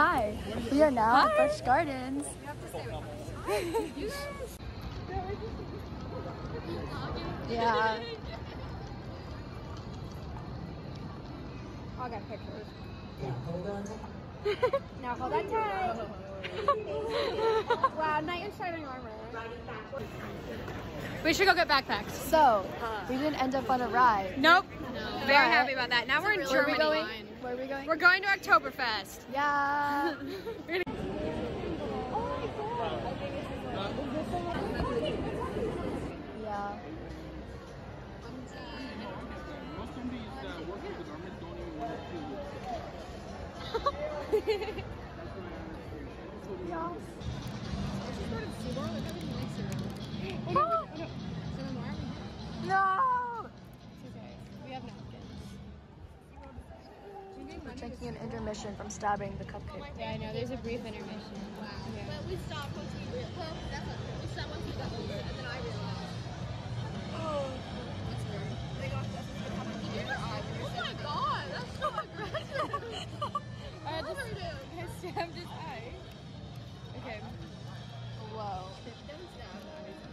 Hi, we are now at Busch Gardens. You have to stay with us. You guys. Yeah. I got pictures. Now hold on tight. Wow, knight in shining armor. We should go get backpacks. So, we didn't end up on a ride. Nope. Very happy about that. Now we're in Germany. Where are we going? We're going to Oktoberfest. Yeah. Yeah. Most companies that work with the government don't even want to No! We have napkins. We're taking an intermission from stabbing the cupcake. Yeah, I know. There's a brief intermission. Wow. Yeah. But we stopped once we realized. That's not true. We stopped once we got older, and then I realized. Oh, that's weird. They got us to come and eat their eyes. Oh my god, that's so aggressive. I stabbed his eye. Okay. Whoa. Don't stab.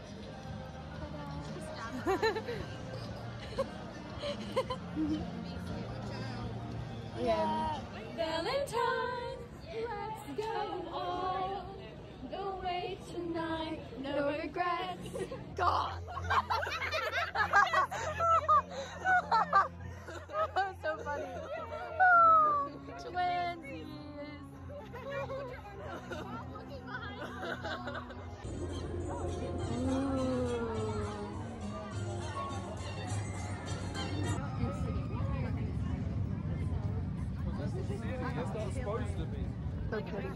Yeah. Valentine, let's go all the way tonight. No regrets. God. That was so funny. Oh, twinsies. That's not supposed to be. So pretty.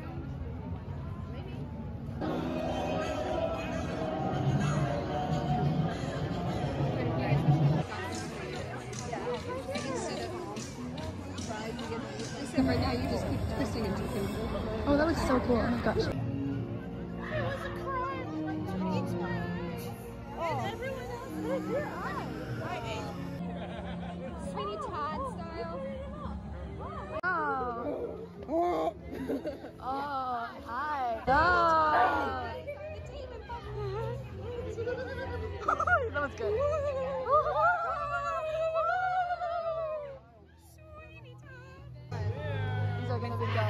Right now, you just keep twisting and twisting. Oh, that looks so cool. Oh my gosh. It was a crime. Like, each one. And everyone else. Where's your eye? Sweeney Todd style. Oh. Oh, hi. No. That was good. These are gonna be good.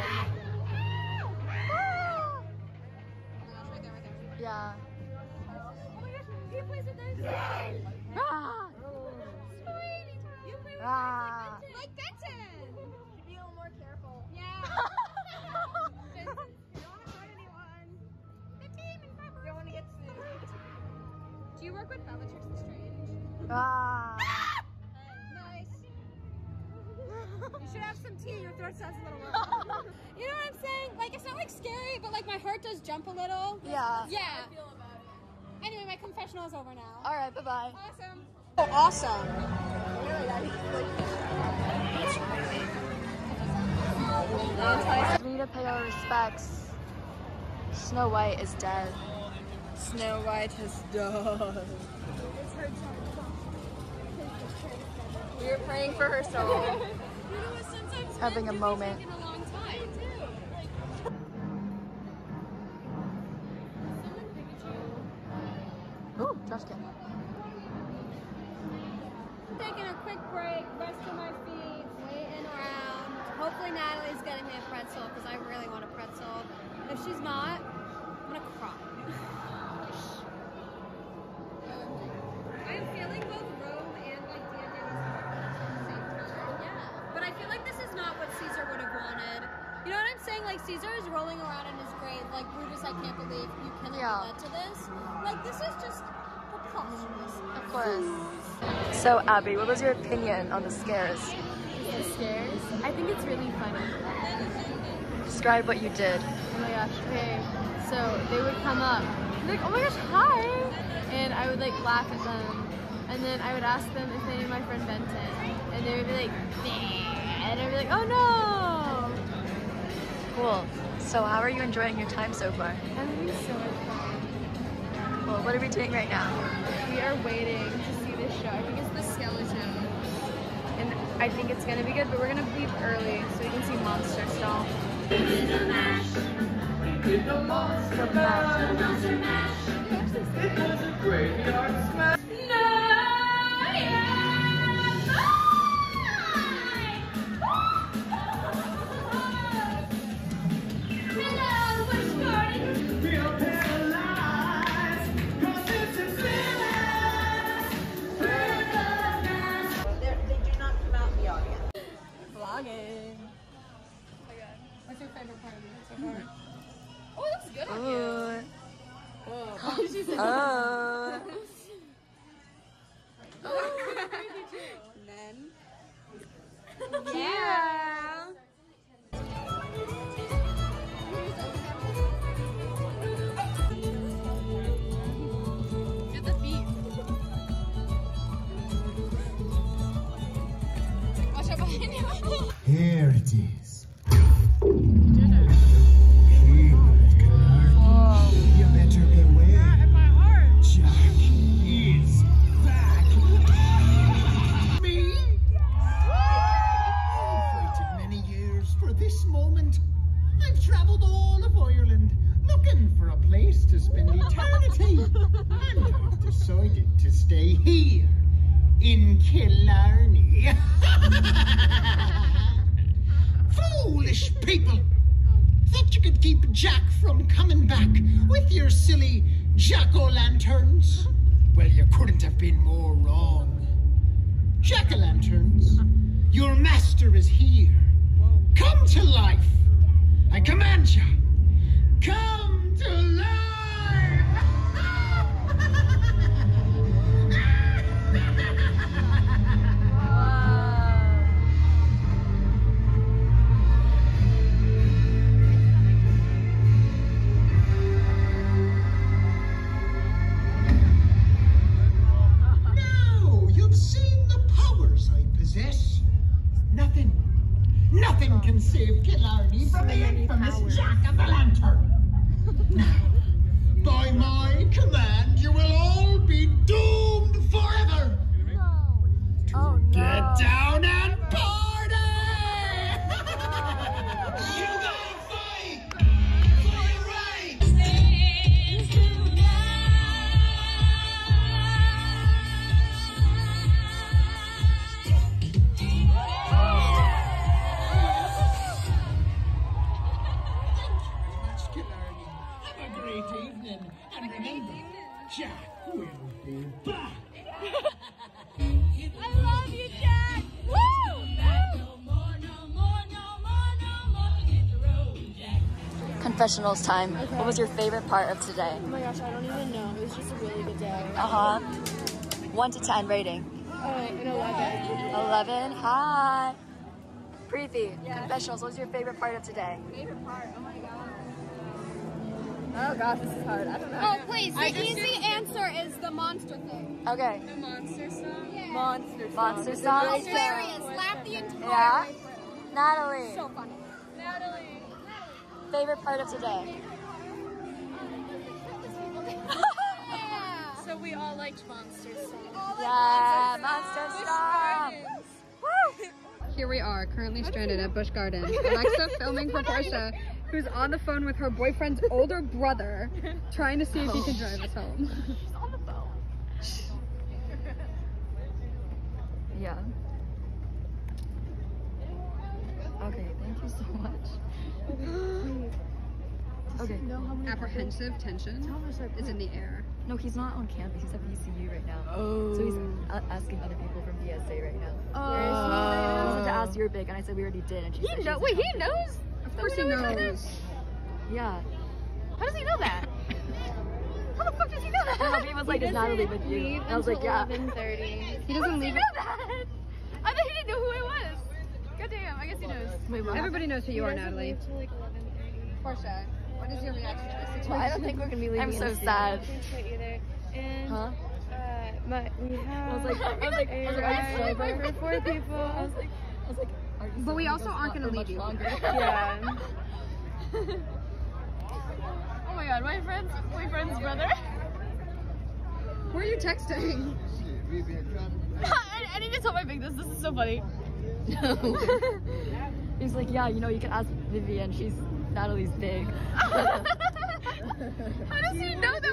Yeah. Oh my gosh, he plays with those. Ah. Sweetie Todd. You play with Ah. like Benton. Should be a little more careful. Yeah. You don't want to hurt anyone. The team in front. Don't want to get sued. Do you work with Bellatrix Lestrange? Ah. Nice. You should have some tea. Your throat sounds a little raw. You know what I'm saying? Like, it's not like scary, but like my heart does jump a little. Yeah. Yeah. I feel about it. Anyway, my confessional is over now. All right. Bye bye. Awesome. Oh, awesome. We need to pay our respects. Snow White is dead. Snow White is done. We were praying for her soul. You know what? Sometimes Having a moment. taking a long time. Ooh, trash can. Taking a quick break, resting my feet, waiting around. Hopefully Natalie's getting me a pretzel because I really want a pretzel. If she's not, I'm gonna cry. I'm feeling both Rome and like D'Angelo's at the same time. Yeah. But I feel like this is not what Caesar would have wanted. You know what I'm saying? Like Caesar is rolling around in his grave like Brutus, I can't believe you can have led to this. Like this is just preposterous. Of course. So Abby, what was your opinion on the scares? The scares? I think it's really funny. Describe what you did. Oh my gosh, okay. So they would come up, like, oh my gosh, hi! And I would like laugh at them. And then I would ask them if they knew my friend Benton. And they would be like, "Nah." And I'd be like, oh no! Cool. So how are you enjoying your time so far? I'm having so much fun. Cool. What are we doing right now? We are waiting to see this show. I think it's the Skeleton. And I think it's gonna be good, but we're gonna leave early so we can see Monster Stomp. Did the monster mash. It was a graveyard smash. Feel paralyzed, 'cause it's a They do not come out in the audience. Vlogging. What's your favorite part of it so far? Oh, it looks good on you. Oh. Men. Yeah. Get the feet. Watch out behind you. Here it is. You better beware. Jack is back. Me? I've waited many years for this moment. I've traveled all of Ireland looking for a place to spend eternity. And I've decided to stay here in Killarney. Foolish people! Thought you could keep Jack from coming back with your silly jack-o'-lanterns? Well, you couldn't have been more wrong. Jack-o'-lanterns, your master is here. Come to life. I command you. Come to life! Now you've seen the powers I possess. Nothing can save Killarney from the infamous Jack-o'-the-Lantern. Now, by my command, you will all be doomed forever. Oh no. Get down and party! You gotta fight for your right! Killarney, have a great evening, and remember, Jack will be back. I love you, Jack. Woo! Confessionals time. What was your favorite part of today? Oh my gosh, I don't even know. It was just a really good day. 1 to 10 rating. An 11. 11. Hi. Preethi, confessionals. What was your favorite part of today? Favorite part? Oh my god. Oh gosh, this is hard. I don't know. Oh, please. The easy answer is the monster thing. Okay. The monster song? Yeah. Monster Monster It's a song? great Hilarious. Laugh the entire Yeah. way through. Natalie, So funny. Natalie. favorite part of today? Yeah. So we all liked monster song. Yeah, Monster Song. Woo! Here we are, currently stranded at Busch Gardens. Alexa filming for Portia, who's on the phone with her boyfriend's older brother, trying to see if he can drive us home. She's on the phone. Yeah. Okay, thank you so much. Okay. Apprehensive tension is in the air. No, he's not on campus. He's at VCU right now. Oh. So he's asking other people from VSA right now. Oh. He wanted to ask you're big, and I said we already did. And she said she's Wait, he knows? Of course he knows. Yeah. How does he know that? How the fuck does he know that? And he was like, "Is Natalie with you?" And I was like, "Yeah." 11:30. He doesn't leave know it. that? I thought he didn't know who I was. God damn, I guess he knows. Wait, what? Everybody knows who you are, Natalie. To like 11:30. Portia, what is your reaction to this situation? Well, I don't think we're gonna be leaving. I'm so soon. sad. Either. And Huh? we have I was like, are you sober? for 4 people. I was like, are you But we sober? also aren't For gonna much leave you. longer. Yeah. Oh my god, my friend's boyfriend's brother. Who are you texting? I need to tell my big this. This is so funny. He's like, yeah, you know, you can ask Vivian. She's Natalie's big. How does he know that?